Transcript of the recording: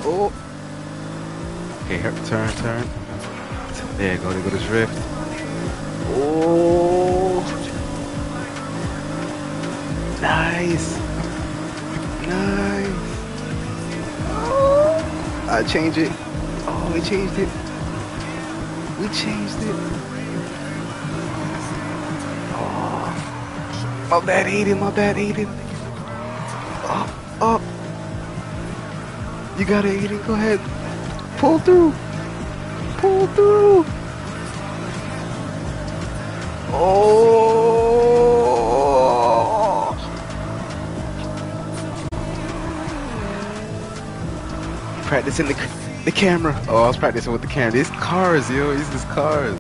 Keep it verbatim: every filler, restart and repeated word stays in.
Oh. Okay, here, turn, turn. There you go, there go the drift. Oh. Nice. Nice. Oh. I changed it. Oh, we changed it. We changed it. Oh. My bad, Aiden. My bad, Aiden. Oh, oh. You got it, Aiden. Go ahead. Pull through. Pull through. Oh. Practicing the the camera. Oh, I was practicing with the camera. These cars, yo. These is cars.